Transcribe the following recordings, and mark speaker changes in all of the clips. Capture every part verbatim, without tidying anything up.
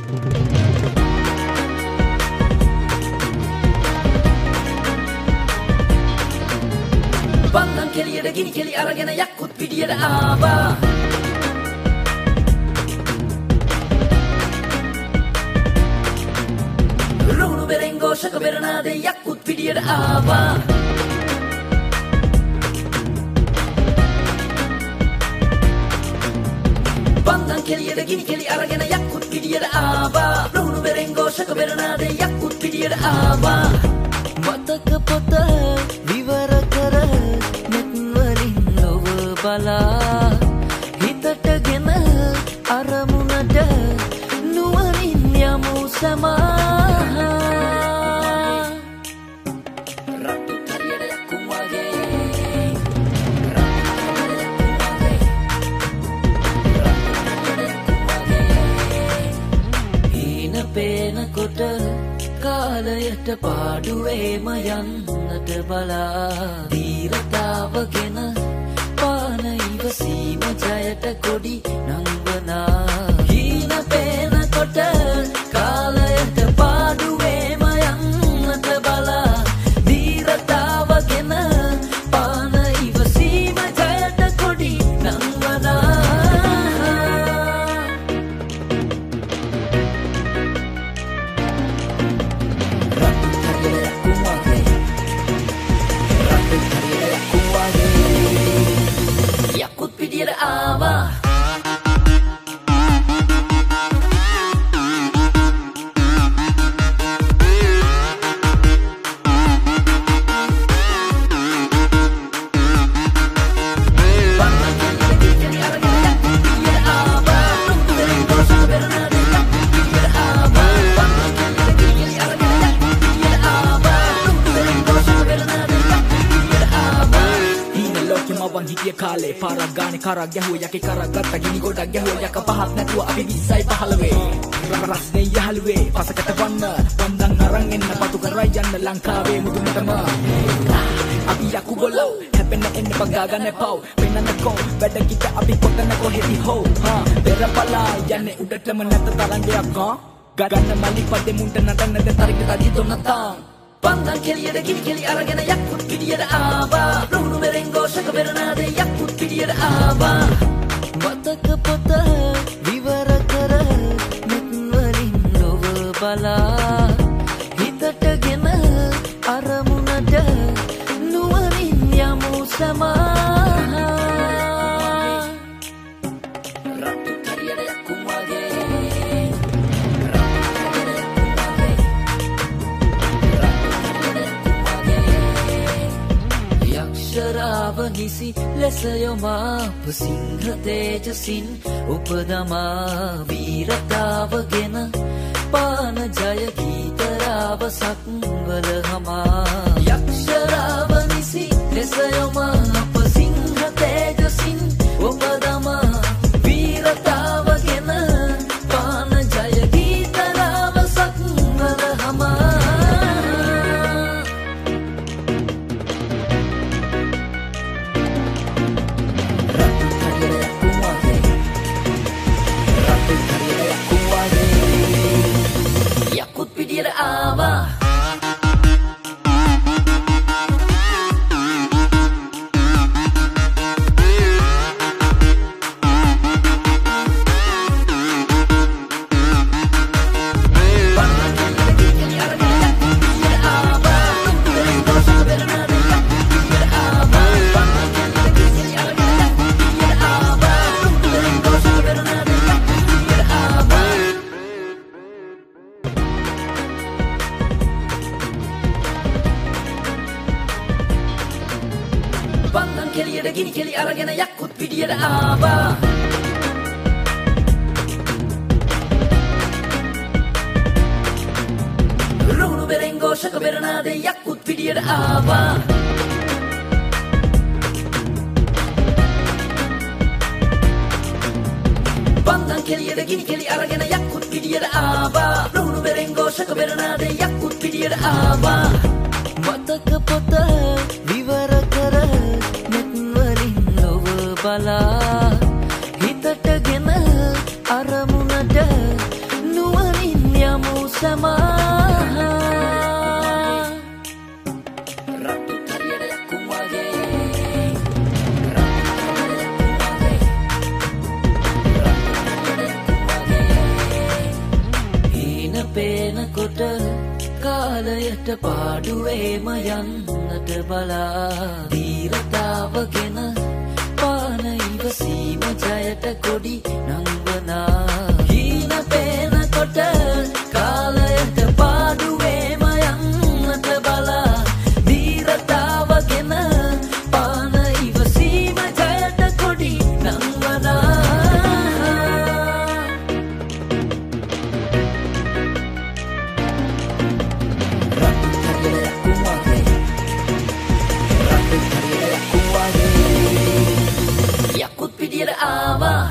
Speaker 1: Pandang keliada gini keli aragena yakut pidiada aba. Runu berengo shaka beranade yakut pidiada aba. Pandang keliada gini keli aragena yakut pidiada aba. Runu berengo shaka beranade yakut pidiada aba.
Speaker 2: Mataka pota vivara kara bala හිතට ගෙන අරමුණට නුවණින් යමු සමා
Speaker 1: රතු තරියට යකුම් වගේ
Speaker 2: හීන පේනකොට කාලයට පාඩුවේම යන්නට බලා දීරතාවගෙන සීම ජයට කොඩි නංවනා
Speaker 1: හීන පේනකොට කාලයට පාඩුවේම යන්නට බලා දීරතාවගෙන පාන ඉවසීම ජයට කොඩි නංවනා yakut pidiada aba.
Speaker 3: කාලේ පාරක් ගානේ කරක් ගැහුව යකේ කරක් ගත්ත ගිනි ගොඩක් ගැහුව යක පහක් නැතුව අපි විස්සයි පහළවේ රසනේ යහළුවේ පසකට වන්න වන්දන් අරන් එන්න පතු කරයි යන්න ලංකාවේ මුදුනටම අපි යකු ගොල්ලෝ හැපෙන්න එන්න පගා ගන්න පව් වෙනනකෝ වැඩ කිට අපි කොටන කොහෙදි හෝ හා පෙරපලා යන්නේ උඩටම නැත තරංගයක් හා ගන්න මල්ලි පදේ මුන්ට නටන්න ද තරංග තදි තොනතා
Speaker 1: Pandang keliada gini keli aragena yakut pidiada aba. Runu berengo shaka beranade yakut pidiada aba.
Speaker 2: Mataka pota vivara kara netwalin lova bala හිතට ගෙන අරමුණට නුවණින් යමු සමා
Speaker 1: රතු තරියට යකුම් වගේ
Speaker 2: යක්ෂරාව නිසි ලෙස යොමා සිංහ තේජසින් උපදමා වීරතාවගෙන පාන ජය ගීතරාව සක්වල හමා
Speaker 1: යක්ෂරාව නිසි ලෙස යොමා සිංහ තේජසින් උපදමා වීරතාවගෙන පාන ජය ගීතරාව සක්වල හමා yakut pidiada aba. Pandang keliada gini keli aragena yakut pidiada aba. Runu berengo shaka beranade yakut pidiada aba. Pandang keliada gini keli aragena yakut pidiada aba. Runu berengo shaka beranade yakut pidiada aba.
Speaker 2: Mataka pota vivara kara netwalin lova bala හිතට ගෙන අරමුණට නුවණින් සමා
Speaker 1: රතු තරියට යකුම් වගේ
Speaker 2: හීන පේනකොට කාලයට පාඩුවේම යන්නට බලා දීරතාවගෙන පාන ඉවසීම ජයට කොඩි නංවනා හීන පේනකොට කාලයට පාඩුවේම යන්නට බලා දීරතාවගෙන පාන ඉවසීම ජයට කොඩි නංවනා
Speaker 1: යකුත් පිටියට ආවා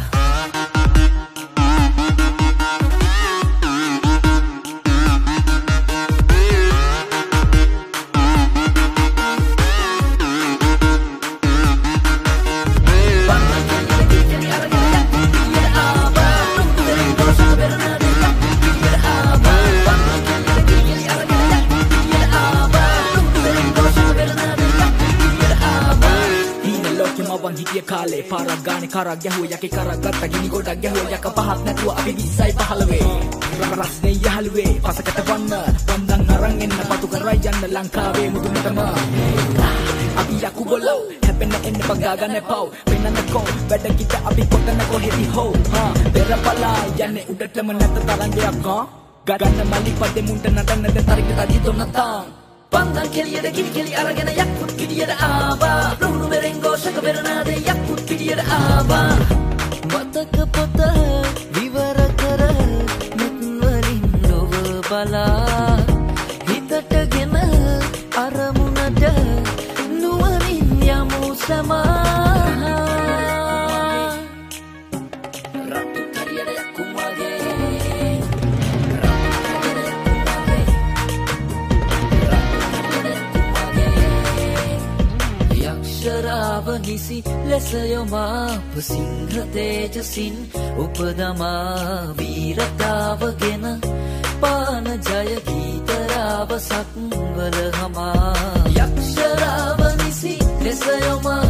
Speaker 3: හිටිය කාලේ පාරක් ගානේ කරක් ගැහුව යකේ කරක් ගත්ත ගිනි ගොඩක් ගැහුව යක පහක් නැතුව අපි විස්සයි පහළවේ රසනේ යහළුවේ පසකට වන්න වන්දන් අරන් එන්න පතු කරයි යන්න ලංකාවේ මුදුනටම අපි යකු ගොල්ලෝ හැපෙන්න එන්න පගා ගන්න පව් වෙනනකෝ වැඩ කිට අපි කොටන කොහෙදි හෝ හා පෙරපලා යන්නේ උඩටම නැත තරංගයක් හා ගන්න මල්ලි පදේ මුන්ට නටන්න දැන් තරංග තදි තොන්නතා
Speaker 1: පන්දන් කෙලියට කිලි කෙලි අරගෙන යකුත් පිටියට ආවා රුණු මෙරෙන්ගෝ ශක පෙරනාදේ යකුත් පිටියට ආවා
Speaker 2: මතක පොත විවර කර මෙත් වලින් ලොව බලා හිතටගෙන අරමුණට නුවණින් යමු සමා
Speaker 1: රතු තරියට යකුම් වගේ
Speaker 2: යක්ෂරාව නිසි ලෙස යොමාප සිංහ තේජසින් උපදමා වීරතාවගෙන පාන ජය ගීතරාව සක්වල හමා
Speaker 1: යක්ෂරාව නිසි
Speaker 2: ලෙස යොමා